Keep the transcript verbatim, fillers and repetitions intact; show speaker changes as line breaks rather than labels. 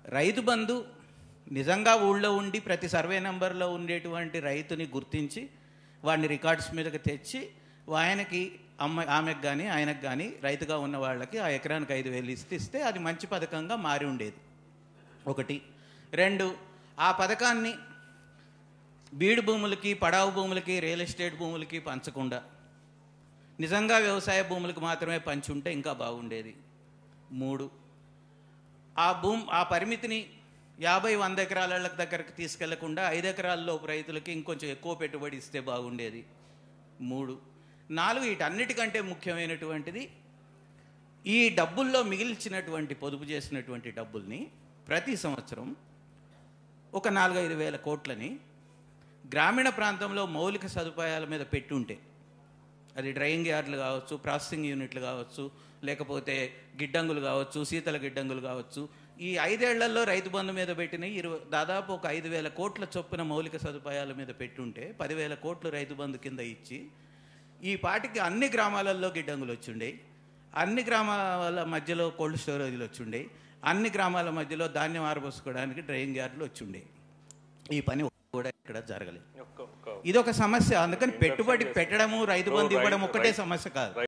రైతు బంధు నిజంగా ఊళ్ళో ఉండి ప్రతి సర్వే నెంబర్లో ఉండేటువంటి రైతుని గుర్తించి వాడిని రికార్డ్స్ మీదకి తెచ్చి ఆయనకి అమ్మ ఆమెకు కానీ ఆయనకు కానీ రైతుగా ఉన్న వాళ్ళకి ఆ ఎకరానికి ఐదు వేలు ఇస్తే ఇస్తే అది మంచి పథకంగా మారి ఉండేది ఒకటి. రెండు, ఆ పథకాన్ని బీడు భూములకి, పడావు భూములకి, రియల్ ఎస్టేట్ భూములకి పంచకుండా నిజంగా వ్యవసాయ భూములకు మాత్రమే పంచి ఉంటే ఇంకా బాగుండేది. మూడు, ఆ భూమి ఆ పరిమితిని యాభై వంద ఎకరాల దగ్గరకు తీసుకెళ్లకుండా ఐదు ఎకరాల్లో రైతులకి ఇంకొంచెం ఎక్కువ పెట్టుబడి ఇస్తే బాగుండేది. మూడు. నాలుగు, వీటన్నిటికంటే ముఖ్యమైనటువంటిది ఈ డబ్బుల్లో మిగిల్చినటువంటి పొదుపు చేసినటువంటి డబ్బుల్ని ప్రతి సంవత్సరం ఒక నాలుగైదు వేల కోట్లని గ్రామీణ ప్రాంతంలో మౌలిక సదుపాయాల మీద పెట్టుంటే, అది డ్రైయింగ్ యార్డులు కావచ్చు, ప్రాసెసింగ్ యూనిట్లు కావచ్చు, లేకపోతే గిడ్డంగులు కావచ్చు, శీతల గిడ్డంగులు కావచ్చు, ఈ ఐదేళ్లలో రైతు బంధు మీద పెట్టిన ఇరవై దాదాపు ఒక ఐదు వేల కోట్ల చొప్పున మౌలిక సదుపాయాల మీద పెట్టుంటే పదివేల కోట్లు రైతు బంధు కింద ఇచ్చి ఈ పాటికి అన్ని గ్రామాలలో గిడ్డంగులు వచ్చిండేవి, అన్ని గ్రామాల మధ్యలో కోల్డ్ స్టోరేజ్లు వచ్చిండేవి, అన్ని గ్రామాల మధ్యలో ధాన్యం ఆరబోసుకోవడానికి డ్రైయింగ్ యార్డులు వచ్చిండేవి. ఈ పని కూడా ఇక్కడ జరగలేదు. ఇదొక సమస్య. అందుకని పెట్టుబడి పెట్టడము, రైతు బంధు ఇవ్వడం ఒక్కటే సమస్య కాదు.